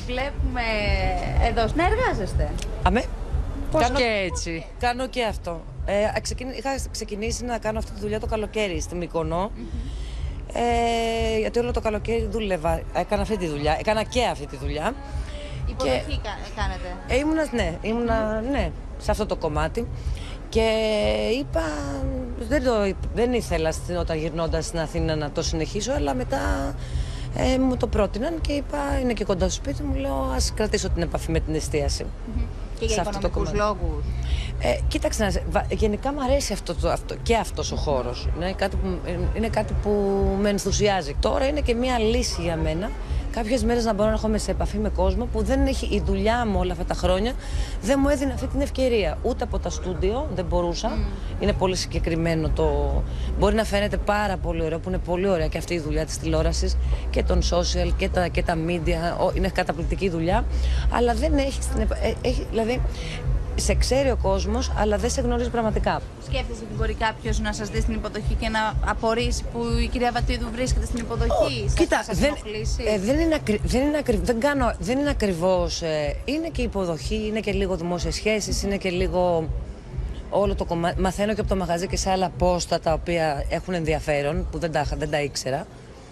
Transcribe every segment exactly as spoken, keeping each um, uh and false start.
βλέπουμε εδώ να εργάζεστε. Αμέ. Πώς Κάνω... και έτσι. Κάνω και αυτό. Ε, ξεκινή... Είχα ξεκινήσει να κάνω αυτή τη δουλειά το καλοκαίρι στη Μυκονό. Mm-hmm. ε, γιατί όλο το καλοκαίρι δούλευα. Έκανα αυτή τη δουλειά. Έκανα και αυτή τη δουλειά. Υποδοχή και... κάνετε. Ε, ήμουνα, ναι, ήμουνα, ναι, σε αυτό το κομμάτι. Και είπα, δεν, το, δεν ήθελα όταν γυρνώντας στην Αθήνα να το συνεχίσω, αλλά μετά ε, μου το πρότειναν και είπα, είναι και κοντά στο σπίτι μου, λέω ας κρατήσω την επαφή με την εστίαση. Mm-hmm. Και για οικονομικούς λόγους. Ε, κοίταξε, γενικά μου αρέσει αυτό, το, αυτό, και αυτός ο χώρος. Είναι κάτι, που, είναι κάτι που με ενθουσιάζει. Τώρα είναι και μια λύση για μένα. Κάποιες μέρες να μπορώ να έρχομαι σε επαφή με κόσμο που δεν έχει η δουλειά μου όλα αυτά τα χρόνια, δεν μου έδινε αυτή την ευκαιρία. Ούτε από τα στούντιο δεν μπορούσα. Mm. Είναι πολύ συγκεκριμένο το. Μπορεί να φαίνεται πάρα πολύ ωραίο, που είναι πολύ ωραία και αυτή η δουλειά της τηλεόρασης και των social και τα, και τα media. Είναι καταπληκτική δουλειά. Αλλά δεν έχει την επα... έχει, δηλαδή, σε ξέρει ο κόσμος, αλλά δεν σε γνωρίζει πραγματικά. Σκέφτεσαι ότι μπορεί κάποιος να σας δει στην υποδοχή και να απορρίσει που η κυρία Βατίδου βρίσκεται στην υποδοχή? Oh, σας, κοίτα, σας δεν, ε, δεν, είναι ακρι, δεν, είναι ακρι, δεν, κάνω, δεν είναι ακριβώς. Ε, είναι και υποδοχή, είναι και λίγο δημόσιες σχέσεις, είναι και λίγο όλο το κομμάτι. Μαθαίνω και από το μαγαζί και σε άλλα πόστα τα οποία έχουν ενδιαφέρον, που δεν τα, δεν τα ήξερα.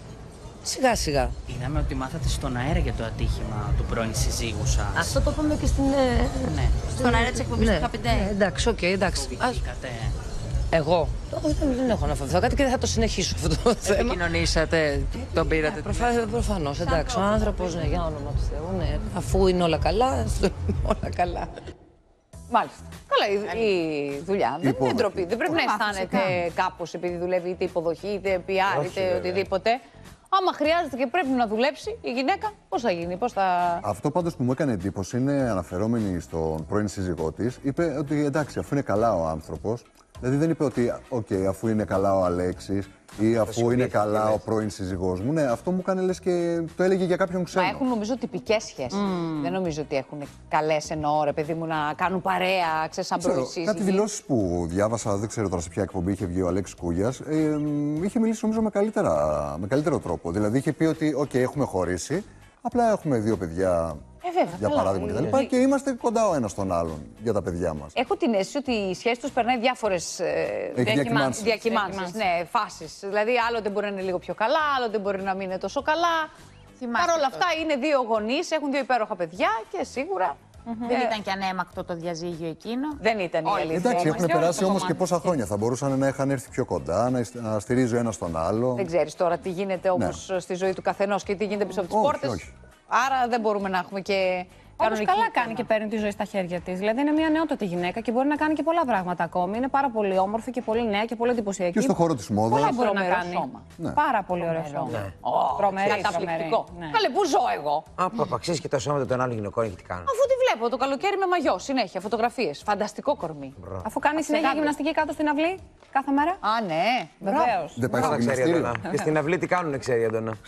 Σιγά σιγά. Είδαμε ότι μάθατε στον αέρα για το ατύχημα του πρώην συζύγου σας. Αυτό το είπαμε και στην. Ε, ναι. Στον αέρα της εκπομπής ναι, του Happy Day. Ναι, εντάξει, οκ, okay, εντάξει. Φοβηθήκατε. Εγώ. Δεν, δεν έχω να φοβηθώ κάτι και δεν θα το συνεχίσω αυτό το θέμα. Επικοινωνήσατε, τον πήρατε. Προφα... Προφανώς, εντάξει. Ο άνθρωπος, ναι, για όνομα του Θεού, ναι. Αφού είναι όλα καλά, είναι όλα καλά. Μάλιστα. Καλά, η, η δουλειά δεν είναι ντροπή. Δεν πρέπει να αισθάνεται κάπως επειδή δουλεύει είτε υποδοχή, είτε πι αρ, είτε οτιδήποτε. Άμα χρειάζεται και πρέπει να δουλέψει η γυναίκα, πώς θα γίνει, πώς θα. Αυτό πάντως που μου έκανε εντύπωση είναι αναφερόμενη στον πρώην σύζυγό της. Είπε ότι εντάξει, αφού είναι καλά ο άνθρωπος, δηλαδή δεν είπε ότι, οκ, okay, αφού είναι καλά ο Αλέξης ή αφού είναι καλά ο πρώην σύζυγός μου. Ναι, αυτό μου έκανε λες και το έλεγε για κάποιον ξένο. Μα έχουν νομίζω τυπικές σχέσεις. Mm. Δεν νομίζω ότι έχουν καλές εννοώ, ρε παιδί μου, να κάνουν παρέα, ξέρεις, σαν πρώην σύζυγοι. Κάτι δηλώσεις που διάβασα, δεν ξέρω τώρα σε ποια εκπομπή είχε βγει ο Αλέξης Κούγιας, ε, είχε μιλήσει νομίζω με, καλύτερα, με καλύτερο τρόπο. Δηλαδή είχε πει ότι, οκ, okay, έχουμε χωρίσει, απλά έχουμε δύο παιδιά. Ε, βέβαια, για καλά, παράδειγμα δηλαδή. και, και είμαστε κοντά ο ένας στον άλλον για τα παιδιά μας. Έχω την αίσθηση ότι η σχέση τους περνάει διάφορες ε, διακυμάνσεις. διακυμάνσεις, ναι, φάσεις. Δηλαδή, άλλοτε μπορεί να είναι λίγο πιο καλά, άλλοτε μπορεί να μην είναι τόσο καλά. Παρ' όλα αυτά, είναι δύο γονείς, έχουν δύο υπέροχα παιδιά και σίγουρα. Mm-hmm. Δεν ήταν και ανέμακτο το διαζύγιο εκείνο. Δεν ήταν η αλήθεια. Εντάξει, έχουν περάσει όμως και πόσα χρόνια. Θα μπορούσαν να είχαν έρθει πιο κοντά, να στηρίζει ο ένας τον άλλο. Δεν ξέρεις τώρα τι γίνεται όμως ναι. στη ζωή του καθενός και τι γίνεται πίσω από τις όχι, πόρτες. Όχι. Άρα δεν μπορούμε να έχουμε και. Όμως καλά κάνει και παίρνει τη ζωή στα χέρια της. Δηλαδή είναι μια νεότατη γυναίκα και μπορεί να κάνει και πολλά πράγματα ακόμη. Είναι πάρα πολύ όμορφη και πολύ νέα και πολύ εντυπωσιακή. Και στον χώρο της μόδας. Πολλά μπορεί να κάνει. Σώμα. Ναι. Πάρα πολύ ωραίο σώμα. Ναι. Τρομερή, καταπληκτικό. Ναι. Καλέ, πού ζω εγώ. Από απαξίες και τα σώματα των άλλων γυναικών έχει τι κάνω. Αφού τη βλέπω το καλοκαίρι με μαγιό, συνέχεια φωτογραφίες. Φανταστικό κορμί. Μπράβο. Αφού κάνει συνέχεια γυμναστική κάτω στην αυλή κάθε μέρα. Α, ναι. Βεβαίως. Δεν πάει στο ξέρει, γυμναστήριο. και στην αυλή τι κάνουν, ξέρει η Αντώνα.